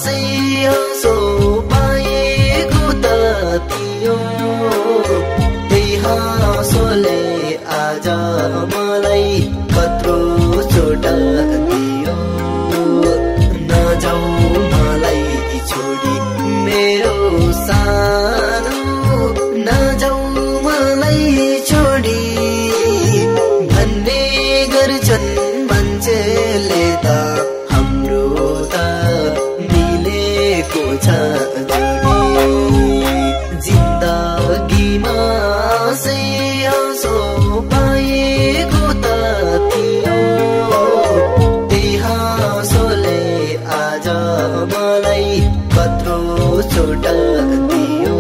हाँसो पाएको त थियो त्यही हाँसोले आज मलाई कत्रो चोट दियो नजाऊ मलाई छोडी मेरो सानो नजाऊ मलाई छोडी भन्ने गर्छन् मान्छेले त हाम्रो त मिलेको छ जोडी जिन्दगीमा हाँसो पाएको त थियो त्यही हाँसोले आज मलाई कत्रो चोट दियो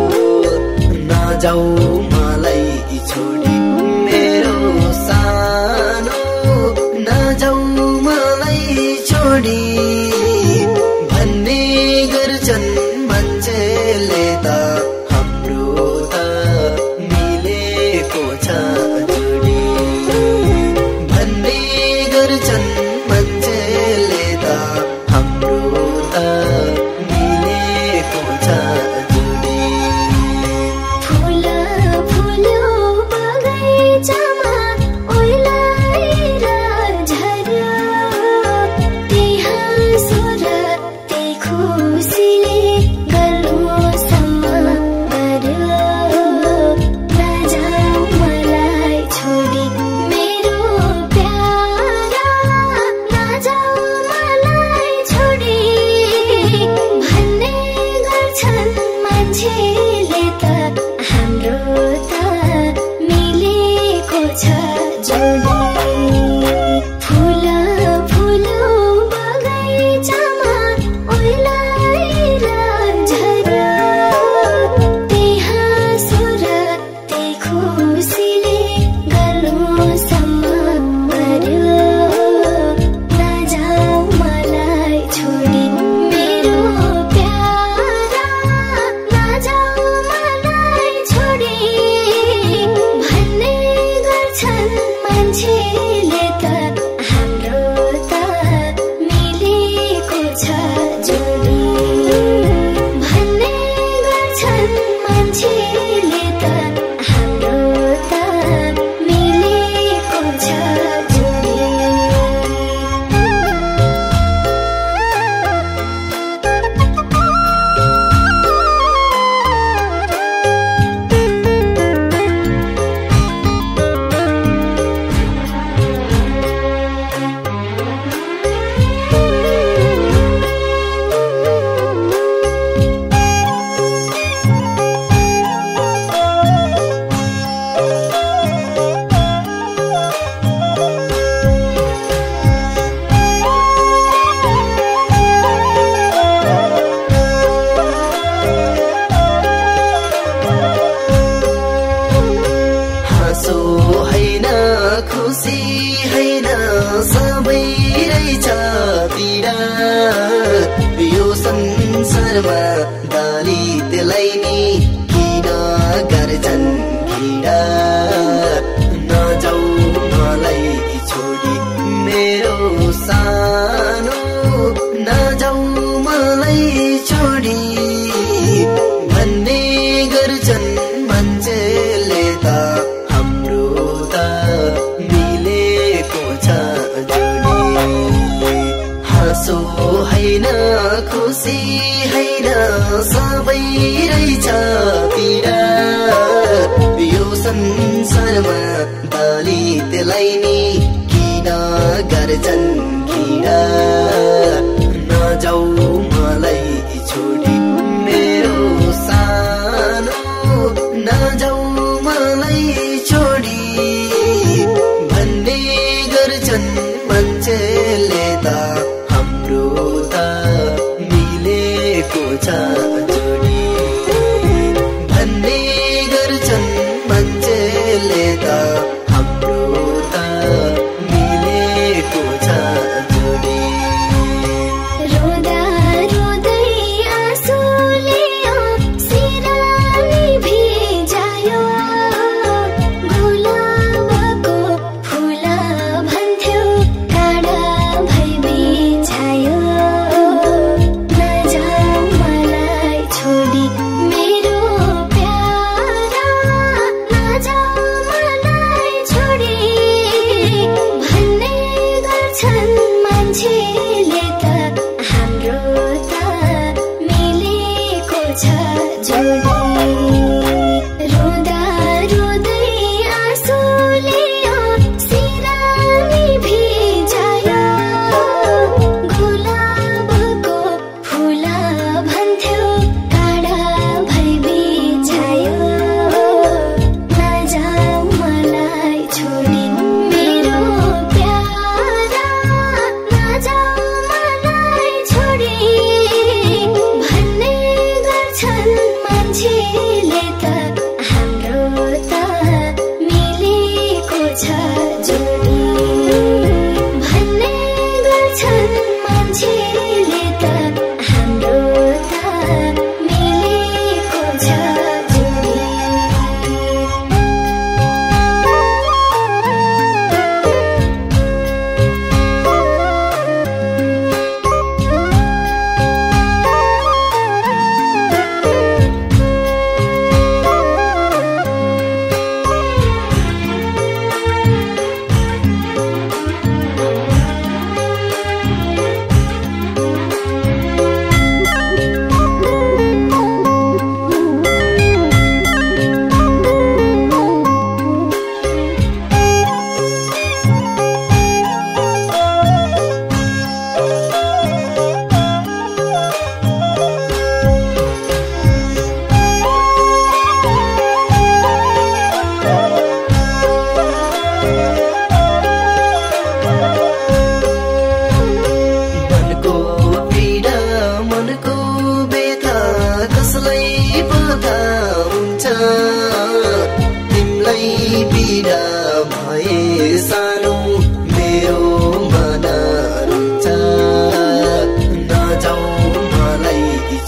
नजाऊ मलाई छोडी मेरो सानो नजाऊ मलाई छोडी भन्ने गर्छन् मान्छेले त हाम्रो त मिलेको छ जोडी भन्ने गर्छन् मान्छेले त हाम्रो त मिलेको छ जोडी फूल फूल्यो बगैँचामा ओइलाएर झर्यो त्यहाँ स्वर त्यही खुसीले गर्नुसम्म गर्यो नजाऊ मलाई छोडी मेरो प्यारा नजाऊ मलाई छोडी भन्ने गर्छन् मान्छेले त हाम्रो त मिलेको छ जोडी फूल फूल्यो बगैँचामा ओइलाएर झर्यो त्यहाँ स्वर त्यही खुसीले गर्नुसम्म गर्यो नजाऊ मलाई छोडी मेरो प्यारा नजाऊ मलाई छोडी भन्ने गर्छन् मान्छेले त हाम्रो त मिलेको छ जोडी भन्ने गर्छन् मान्छेले त हाम्रो त मिलेको छ जोडी हाँसो हैन खुसी हैन सबै रहेछ पीडा यो संसारमा दलितलाई नि किन गर्छन् घिडा नजाऊ मलाई छोडी मेरो सानो नजाऊ मलाई छोडी भन्ने गर्छन् मान्छेले त हाम्रो त मिलेको छ जोडी हाँसो हैन खुसी हैन सबै रहेछ पीडा यो संसारमा दलितलाई नि किन गर्छन् घिडा नजाऊ मलाई छोडी मेरो सानो नजाऊ मलाई छोडी भन्ने गर्छन् मान्छेले त हाम्रो त मिलेको छ जोडी भन्ने गर्छन् मान्छेले त हाम्रो त मिलेको छ जोडी रोदा रोदै आँसुले सिरानी भिजायो गुलाबको फूल भन्थ्यो काँडा भई बिछायो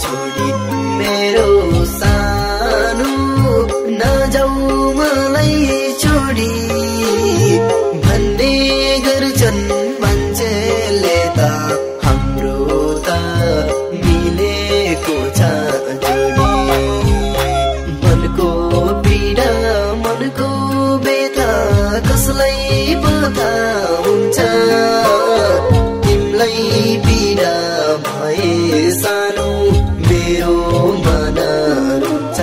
छोडी मेरो सानो नजाऊ मलाई छोडी भन्ने गर्छन् मान्छेले त हाम्रो त मिलेको छ जोडी मनको पीडा मनको बेथा कसलाई पता हुन्छ तिमीलाई पीडा भए सानो मेरो मन रुन्छ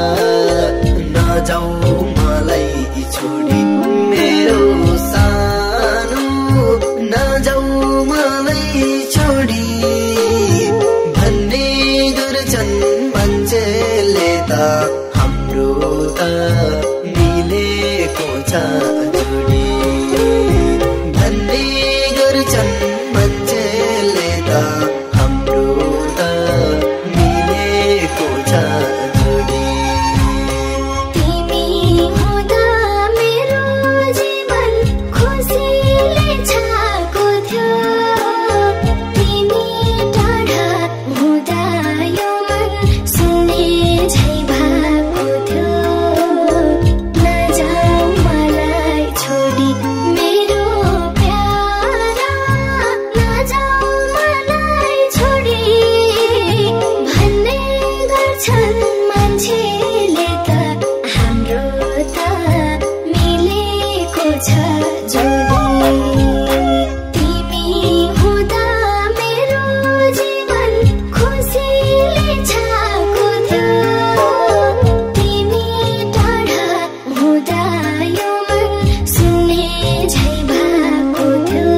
नजाऊ मलाई छोडी मेरो सानो नजाऊ मलाई छोडी भन्ने गर्छन् मान्छेले त हाम्रो त मिलेको छ जोडी भन्ने गर्छन् मान्छेले त हाम्रो त मिलेको छ जोडी तिमी हुँदा मेरो जीवन खुसीले छाएको थियो तिमी टाढा हुँदा यो मन सुन्ने झै भएको थियो नजाऊ मलाई छोडी मेरो प्यारा नजाऊ मलाई छोडी भन्ने गर्छन् मान्छेले त हाम्रो त मिलेको छ जोडी तिमी हुँदा मेरो जीवन खुसीले छाएको थियो तिमी टाढा हुँदा यो मन सुन्ने झै भएको थियो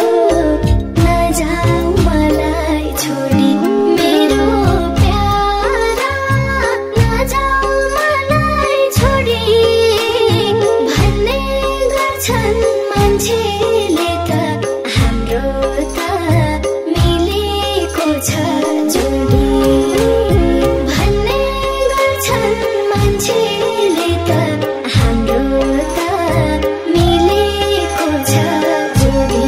नजाऊ मलाई छोडी मेरो प्यारा नजाऊ मलाई छोडी भन्ने गर्छन् मान्छेले त हाम्रो त मिलेको छ जोडी भन्ने गर्छन् मान्छेले त हाम्रो त मिलेको छ जोडी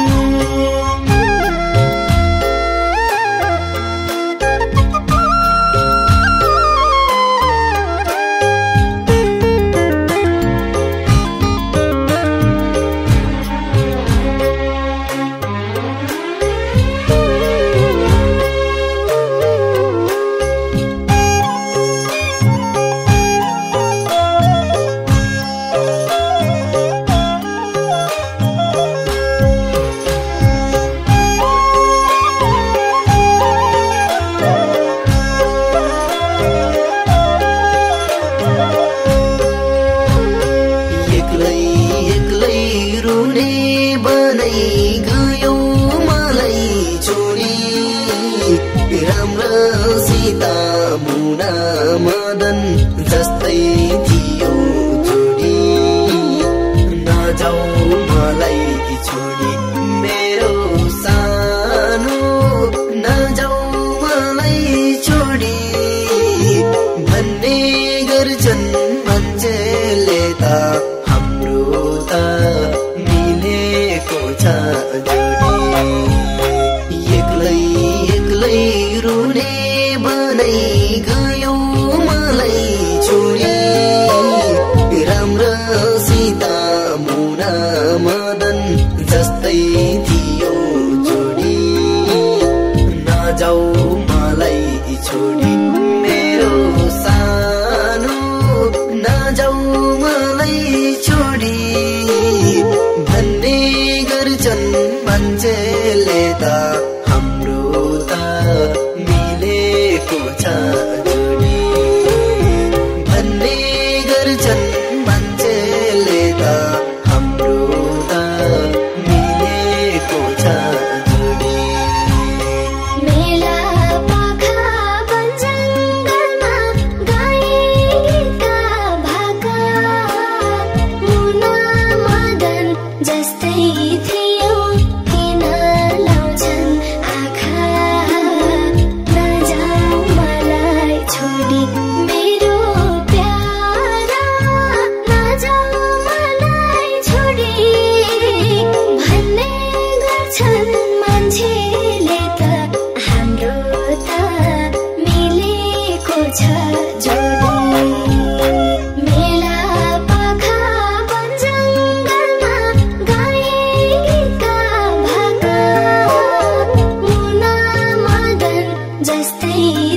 एक्लै एक्लै रुने बनाई गयो मलाई छोडी राम्रोसित मुना मदन जस्तै थियो जोडी नजाऊ मलाई छोडी मेरो सानो नजाऊ मलाई छोडी भन्ने गर्छन् मान्छेले त हाम्रो त मिलेको छ जोडी एक्लै एक्लै रुने बनाई गयो मलाई छोडी राम्रोसित मुना मदन जस्तै थियो जोडी नजाऊ मलाई छोडी मेरो सानो नजाऊ मलाई छोडी भन्ने गर्छन् मान्छेले त हाम्रो त मिलेको छ जोडी भन्ने गर्छन् मान्छेले त हाम्रो त मिलेको छ जोडी मेला पाखा बन्छ जस्तै